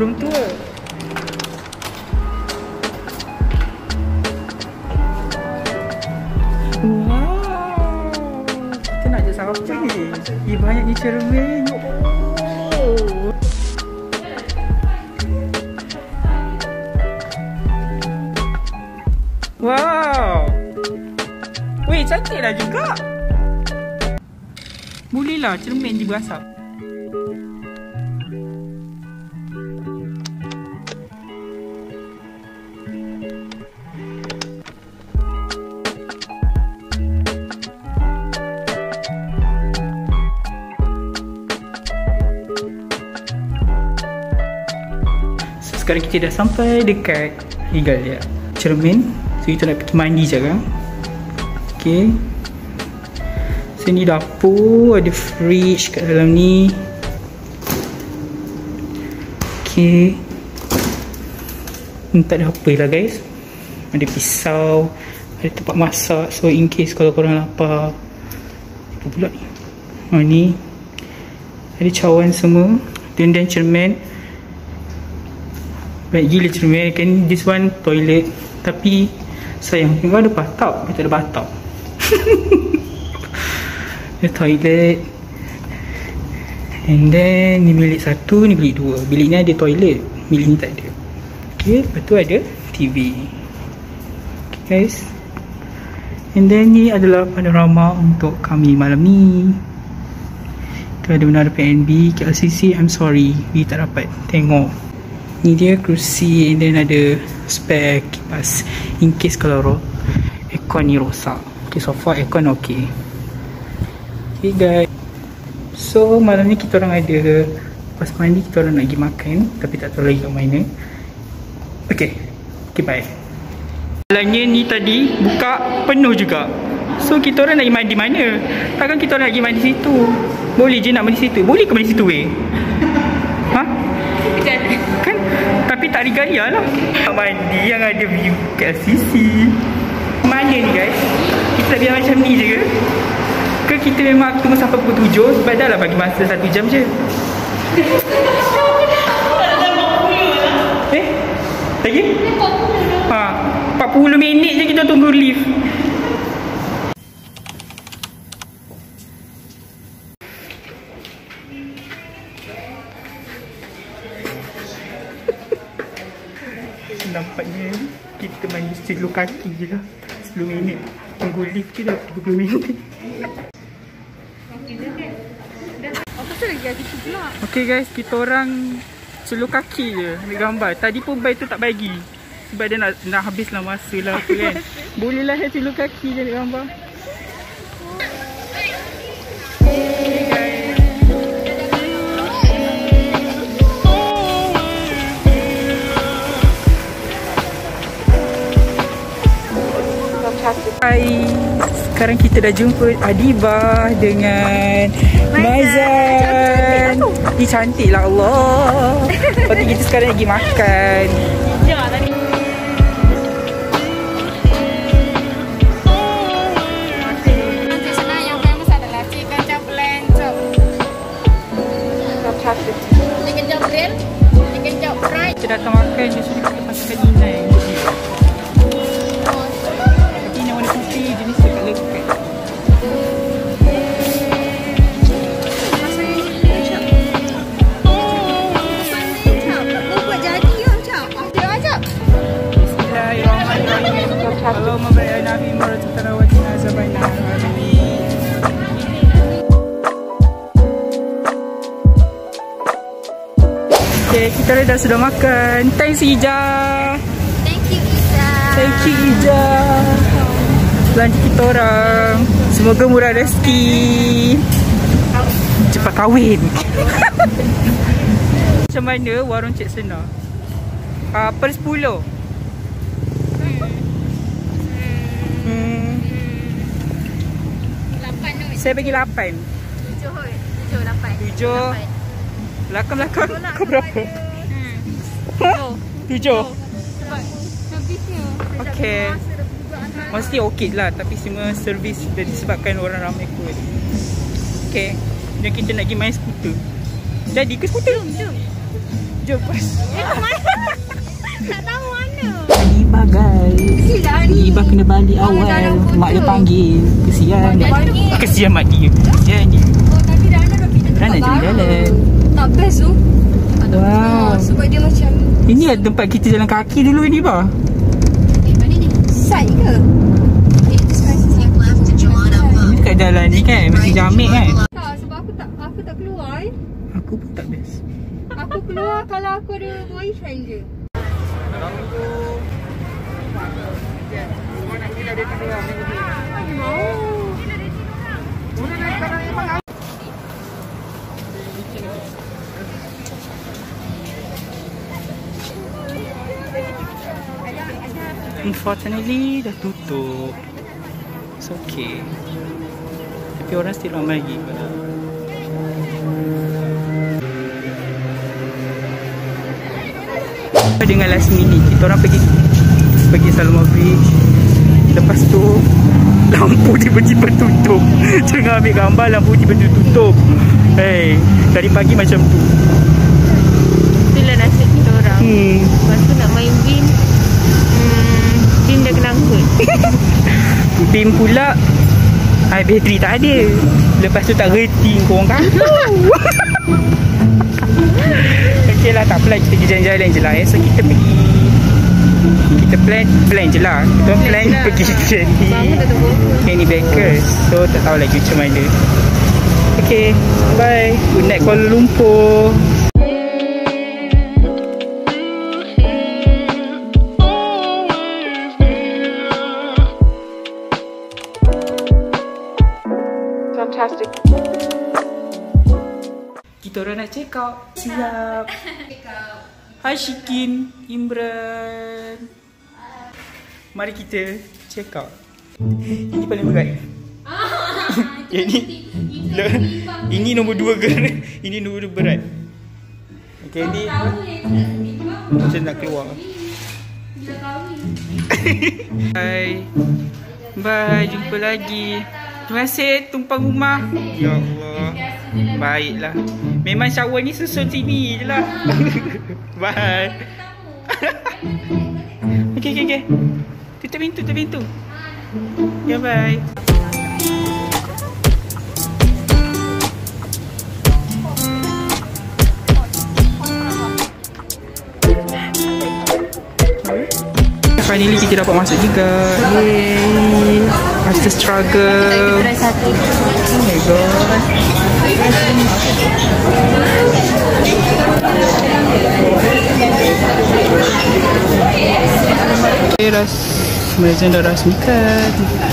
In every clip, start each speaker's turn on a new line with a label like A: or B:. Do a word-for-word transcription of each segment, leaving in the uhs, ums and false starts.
A: room tour. Wow, kita nak ajak siapa ni? Eh, banyak ni cermin. Oh. Wow. Weh, cantiklah juga. Bolehlah cermin je berasap. Sekarang kita dah sampai dekat Regalia cermin. So kita nak pergi mandi sekarang. Okay. So ni dapur, ada fridge kat dalam ni. Okay. Ni tak ada apa lah guys. Ada pisau, ada tempat masak. So in case kalau korang lapar. Apa pula ni? Oh ni ada cawan semua. Dan dan cermin. Baik gila cermin kan. This one toilet. Tapi sayang tengok ada bathtub. Dia tak ada bathtub. Ada toilet. And then ni bilik satu, ni bilik dua. Bilik ni ada toilet, bilik ni tak ada. Okay, lepas tu ada T V. Okay guys. And then ni adalah panorama untuk kami malam ni. Tu ada Menara P N B, K L C C. I'm sorry, we tak dapat tengok. Ni dia kerusi, and then ada spare kipas in case kalau aircon ni rosak. Okay, so far aircon okay. Okay guys, so malam ni kita orang ada lepas mandi, kita orang nak pergi makan, tapi tak tahu lagi kat mana. Okay, okay bye. Jalannya ni tadi buka penuh juga. So kita orang nak pergi mandi mana? Takkan kita orang nak pergi mandi situ? Boleh je nak mandi situ? Boleh ke mandi situ weh? Ha? Kan? Tapi tak Regalia lah. Tak mandi yang ada view K L C C. Mana ni guys? Kita biar macam ni je ke? Ke kita memang tunggu sampai pukul tujuh? Sebab dah lah bagi masa satu jam je. Eh? Lagi? Ha, empat puluh minit je kita tunggu lift. Nampaknya kita mandi seluruh kaki je lah. sepuluh minit. Tunggu lift je dah tiga puluh minit. Okay guys, kita orang seluruh kaki je ambil gambar. Tadi pun bayi tu tak bagi sebab dia nak, nak habislah masa lah tu kan. Boleh lah seluruh kaki je ambil gambar. Hai, sekarang kita dah jumpa Adibah dengan Maizan. Dia cantik lah Allah. Lepas tu kita sekarang lagi makan. Kita datang makan di sini, kita pasangkan inai. Jenis dekat lekat. Bismillahirrahmanirrahim. Allahumma barik lana fi ma razaqtana wa qina azabannar. Amin. Okay, kita dah sudah makan. Thanks Ija.
B: Thank you Ija.
A: Thank you Ija. Belanja kita orang. Semoga murah rezeki. Cepat kahwin. Macam mana warung Cik Sena? Uh, per sepuluh. Hmm.
B: lapan tu.
A: Saya bagi lapan.
B: tujuh kot. tujuh, lapan.
A: tujuh. Belakang-belakang kau berapa?
B: Hmm.
A: tujuh.
B: Sebab servisnya.
A: Okay. Mesti okey lah, tapi semua servis dah disebabkan orang ramai kot. Okay, dan kita nak pergi main skuter. Jadi ke skuter?
B: Jom, jom.
A: Jom pas.
B: Tak tahu mana.
A: Ibah guys. Ibah kena balik awal. Mak dia panggil. Kesian. Kesian mak dia. Kesian dia.
B: Oh, tadi Rana dah pindah
A: Rana
B: tempat
A: jalan
B: baru.
A: jalan.
B: Tak best tu.
A: Wow.
B: Sebab dia macam
A: Ini ada tempat kita jalan kaki dulu ini bah.
B: eh, mana ni? Side ke? Eh, itu spices yang left to
A: Ini dekat jalan ni kan. Masih Jamek kan.
B: Tak, sebab aku tak aku tak keluar eh.
A: Aku pun tak best.
B: Aku keluar kalau aku ada boyfriend je.
A: Unfortunately dah tutup. It's okay. Tapi orang still ramai lagi. Dengan last minute kita orang pergi pergi Salomon Beach. Lepas tu lampu tiba-tiba tutup. Tengah ambil gambar lampu tiba-tiba tutup. Hey, dari pagi macam tu.
B: Itulah nasib kita orang.
A: Hmm.
B: Lepas tu nak main bin. Hmm, bin dah kena angkut.
A: Bin pula high battery tak ada. Lepas tu tak rating korang kata. Okey lah, tak apa, kita pergi jalan-jalan je lah eh. So kita pergi, kita plan plan je lah. Kita plan, plan
B: je lah.
A: pergi Kenny Kenny Bakers. So tak tahu lagi macam mana. Okay, bye. Good night Kuala Lumpur.
B: Fantastic.
A: Kita orang nak check out. Siap. Hai Shikin, Imran. Mari kita check out. Ini paling berat. Yang ni le, ini nombor dua ke? Ini nombor dua berat. Okay, ni macam nak keluar. Bye. Bye, jumpa lagi. Terima kasih tumpang rumah. Ya Allah. Baiklah. Memang shower ni susun sini je lah. Bye. Okay, okay, okay. Tutup pintu, tutup pintu. Ya, bye. Finally kita dapat masuk juga. Yeay. After struggle.
B: Kita try satu.
A: Oh my god. Ras Malaysian dah rasmikan.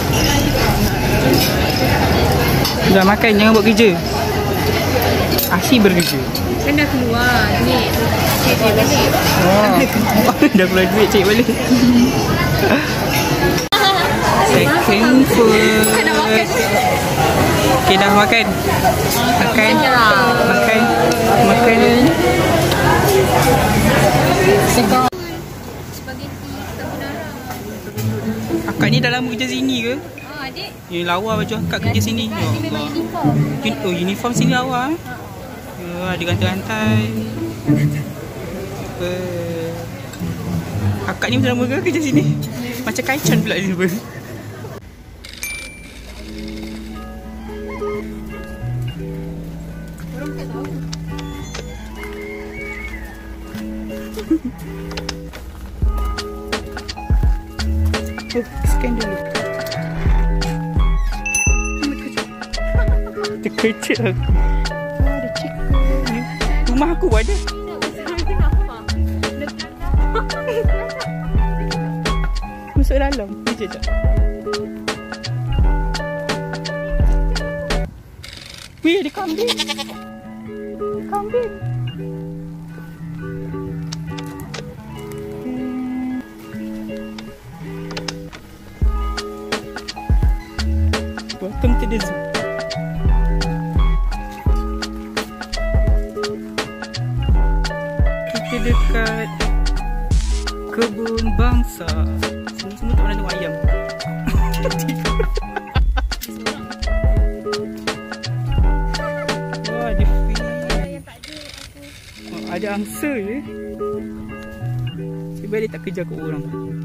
A: Dah makan, jangan buat kerja. Asyik bekerja.
B: Kan dah keluar. Ni cik cik balik.
A: Oh. Dah keluar duit cik balik. Second food. Okay, dah makan. Makan. Makan. Makan.
B: Spaghetti carbonara.
A: Akak ni dah lama kerja sini ke?
B: Oh, adik.
A: Yang lawa baju akak kerja sini.
B: Dia memang uniform.
A: Un- Oh, uniform sini lawa. Ya, ada rantai-rantai. Apa? Akak ni dah lama ke kerja sini? Macam Kaichan pula dia pun.
B: Orang tak tahu.
A: Oh, scan dulu. Terkejut aku. Oh, ada chicken. Rumah aku ada. Masuk dalam. Kerja je. Wih, ada kambing. Kambing. Welcome to the zoo. Kita dekat kebun bangsa. Sini semua tak pernah tengok ayam. Wah, ada fish. Oh, ada bangsa je. Sebab dia tak kejar kat orang.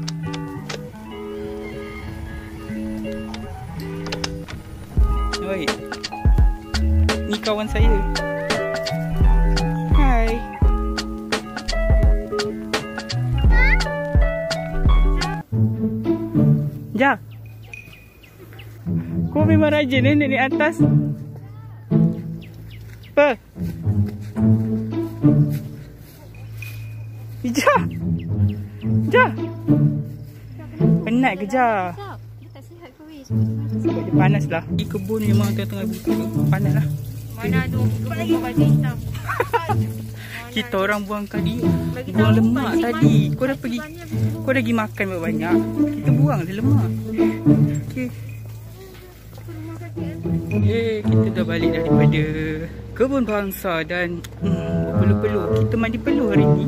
A: Baik. Ni kawan saya. Hai. Ja. Kau memang rajin eh naik atas. Apa? Ja. Ja. Penat ke Ja?
B: Dia tak sihat ke weh?
A: Sebab dia panas lah. Di kebun memang tengah-tengah buka. Panas lah.
B: Mana ada orang lagi baju hitam.
A: Kita orang buang tadi. Buang lemak tadi. Kau dah pergi. Kau dah pergi makan banyak. Kita buang je lemak. Okay. Okay, kita dah balik daripada kebun bangsa dan hmm, peluh-peluh. Kita mandi peluh hari ni.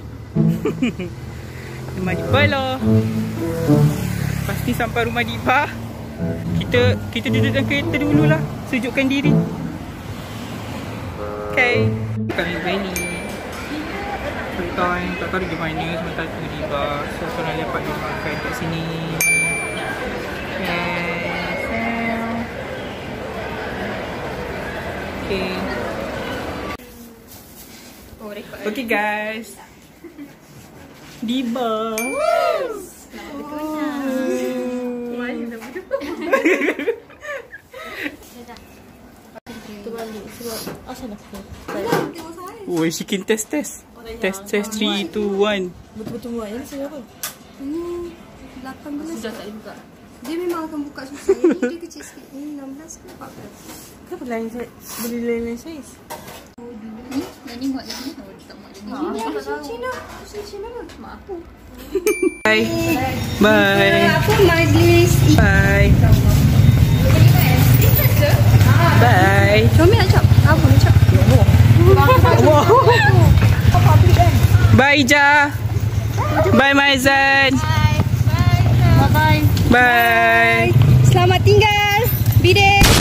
A: Kita mandi peluh. Pasti sampai rumah Dipa. Kita kita duduk dalam kereta dululah. Sejukkan diri. Okay. Kami Valley. Sultan tak tahu pergi mana. Sementara tu Dipa. So korang lepak dia makan kat sini. Okay. Okay guys. Diba. Oh, she can test test. Test test three two one.
C: Betul-betul muat. Ini saya apa?
B: Ini lapan belas.
C: Sudah tak buka.
B: Dia memang akan buka susah. Ini dia kecil sikit. Ini enam belas ke empat belas.
C: Kenapa lain saya beli lain-lain saiz?
B: Ni, yang ni muat lagi. Oh, dia tak muat lagi. Ini apa Cina? Cina apa? Mak aku.
A: Bye. Bye.
B: Apa majlis?
A: Bye. Bye.
B: Comel nak cap? Apa nak cap?
A: Wow. Bye Ja. Bye Maizan.
B: Bye. Bye.
A: Bye.
B: Selamat tinggal. Bidek.